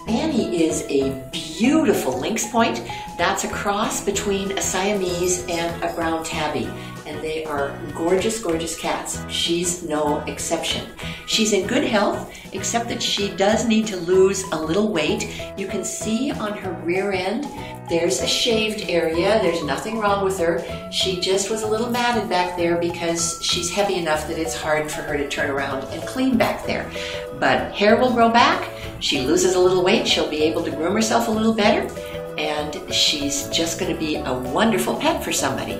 Annie is a beautiful lynx point. That's a cross between a Siamese and a brown tabby. And they are gorgeous, gorgeous cats. She's no exception. She's in good health, except that she does need to lose a little weight. You can see on her rear end, there's a shaved area. There's nothing wrong with her. She just was a little matted back there because she's heavy enough that it's hard for her to turn around and clean back there. But hair will grow back. She loses a little weight. She'll be able to groom herself a little better. And she's just going to be a wonderful pet for somebody.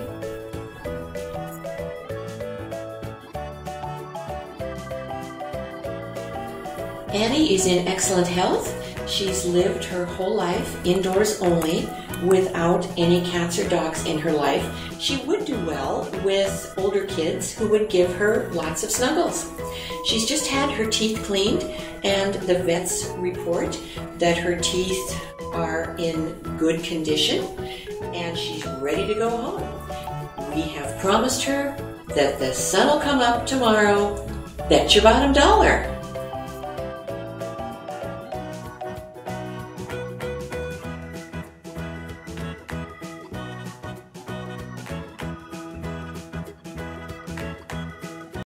Annie is in excellent health. She's lived her whole life indoors only without any cats or dogs in her life. She would do well with older kids who would give her lots of snuggles. She's just had her teeth cleaned, and the vets report that her teeth are in good condition and she's ready to go home. We have promised her that the sun will come up tomorrow. Bet your bottom dollar.